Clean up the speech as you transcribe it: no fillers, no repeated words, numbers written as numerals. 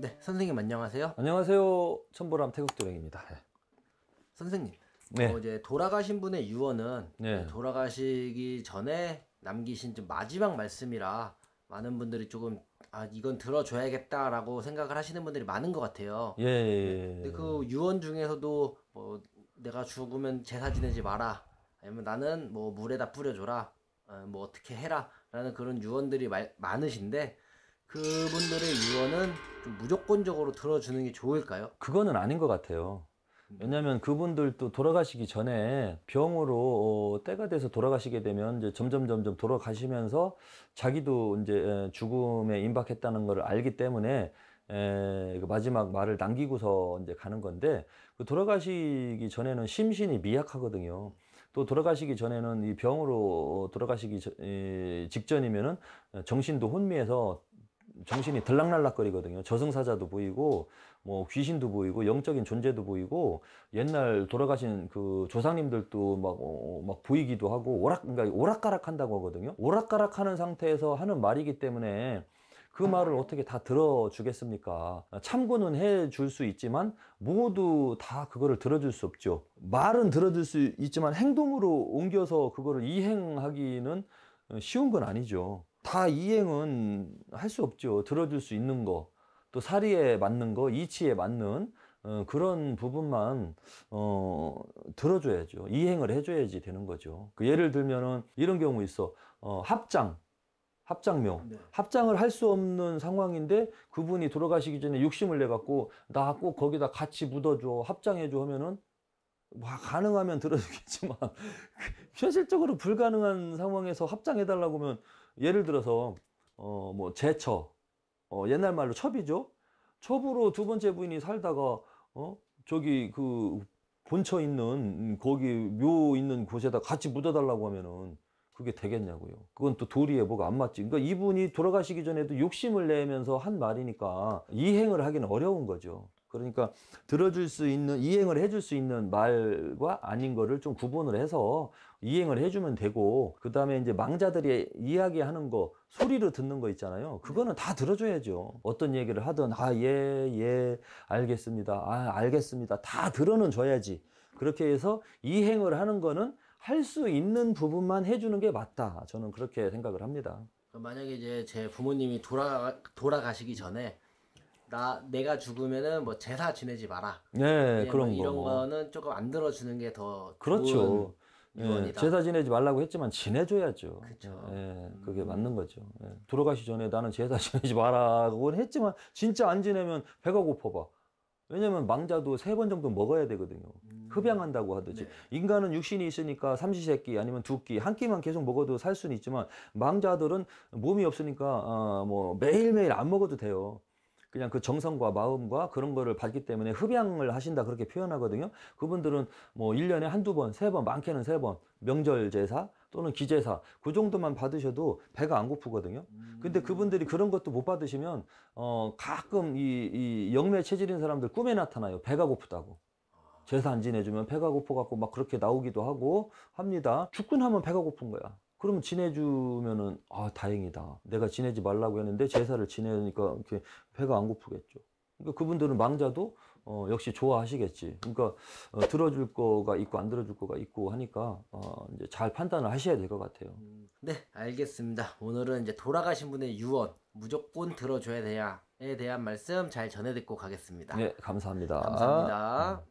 네, 선생님 안녕하세요. 안녕하세요. 천보람 태국도령입니다. 선생님, 네. 이제 돌아가신 분의 유언은 네. 돌아가시기 전에 남기신 좀 마지막 말씀이라 많은 분들이 조금 이건 들어줘야겠다라고 생각을 하시는 분들이 많은 것 같아요. 예. 네, 근데 그 유언 중에서도 뭐 내가 죽으면 제사 지내지 마라, 아니면 나는 뭐 물에다 뿌려줘라, 뭐 어떻게 해라라는 그런 유언들이 많으신데 그분들의 유언은 좀 무조건적으로 들어주는 게 좋을까요? 그거는 아닌 것 같아요. 왜냐하면 그분들도 돌아가시기 전에 병으로 때가 돼서 돌아가시게 되면 이제 점점 돌아가시면서 자기도 이제 죽음에 임박했다는 걸 알기 때문에 그 마지막 말을 남기고서 이제 가는 건데, 그 돌아가시기 전에는 심신이 미약하거든요. 또 돌아가시기 전에는 이 병으로 돌아가시기 직전이면은 정신도 혼미해서 정신이 들락날락거리거든요. 저승사자도 보이고 뭐 귀신도 보이고 영적인 존재도 보이고, 옛날 돌아가신 그 조상님들도 막 보이기도 하고 그러니까 오락가락한다고 하거든요. 오락가락하는 상태에서 하는 말이기 때문에 그 말을 어떻게 다 들어주겠습니까? 참고는 해줄 수 있지만 모두 다 그거를 들어줄 수 없죠. 말은 들어줄 수 있지만 행동으로 옮겨서 그거를 이행하기는 쉬운 건 아니죠. 다 이행은 할 수 없죠. 들어줄 수 있는 거, 또 사리에 맞는 거, 이치에 맞는 그런 부분만 들어줘야죠. 이행을 해줘야지 되는 거죠. 그 예를 들면은 이런 경우 있어. 합장묘. 네. 합장을 할 수 없는 상황인데 그분이 돌아가시기 전에 욕심을 내 갖고 나 꼭 거기다 같이 묻어줘, 합장해줘 하면은 가능하면 들어주겠지만 현실적으로 불가능한 상황에서 합장해달라고 하면, 예를 들어서 뭐 제처, 옛날 말로 첩이죠. 첩으로 두 번째 부인이 살다가 저기 그 본처 있는 거기 묘 있는 곳에다 같이 묻어달라고 하면은 그게 되겠냐고요. 그건 또 도리에 뭐가 안 맞지. 그러니까 이분이 돌아가시기 전에도 욕심을 내면서 한 말이니까 이행을 하기는 어려운 거죠. 그러니까 들어줄 수 있는, 이행을 해줄 수 있는 말과 아닌 거를 좀 구분을 해서 이행을 해주면 되고, 그 다음에 이제 망자들이 이야기하는 거, 소리로 듣는 거 있잖아요. 그거는 다 들어줘야죠. 어떤 얘기를 하든 예, 알겠습니다. 알겠습니다. 다 들어는 줘야지. 그렇게 해서 이행을 하는 거는 할 수 있는 부분만 해주는 게 맞다. 저는 그렇게 생각을 합니다. 만약에 이제 제 부모님이 돌아가시기 전에 내가 죽으면은 뭐 제사 지내지 마라, 네, 뭐 그런 이런 거. 거는 조금 안 들어주는 게 더 그렇죠. 좋은 예, 유언이다. 제사 지내지 말라고 했지만 지내줘야죠. 그쵸. 예, 그게 맞는 거죠. 예. 돌아가시 전에 나는 제사 지내지 마라고 했지만 진짜 안 지내면 배가 고파봐. 왜냐면 망자도 3번 정도 먹어야 되거든요. 흡양한다고 하듯이. 네. 인간은 육신이 있으니까 삼시세끼 아니면 2끼, 한 끼만 계속 먹어도 살 수는 있지만, 망자들은 몸이 없으니까 뭐 매일매일 안 먹어도 돼요. 그냥 그 정성과 마음과 그런 거를 받기 때문에 흡양을 하신다, 그렇게 표현하거든요. 그분들은 뭐 1년에 한두 번, 3번, 많게는 3번, 명절 제사 또는 기제사, 그 정도만 받으셔도 배가 안 고프거든요. 근데 그분들이 그런 것도 못 받으시면 가끔 이 영매 체질인 사람들 꿈에 나타나요. 배가 고프다고. 제사 안 지내주면 배가 고파갖고 막 그렇게 나오기도 하고 합니다. 죽고 나면 배가 고픈 거야. 그러면 지내주면은 다행이다. 내가 지내지 말라고 했는데 제사를 지내니까 이렇게 배가 안 고프겠죠. 그러니까 그분들은 망자도 역시 좋아하시겠지. 그러니까 들어줄 거가 있고 안 들어줄 거가 있고 하니까 이제 잘 판단을 하셔야 될 것 같아요. 네, 알겠습니다. 오늘은 이제 돌아가신 분의 유언 무조건 들어줘야 돼야에 대한 말씀 잘 전해 듣고 가겠습니다. 네, 감사합니다. 감사합니다.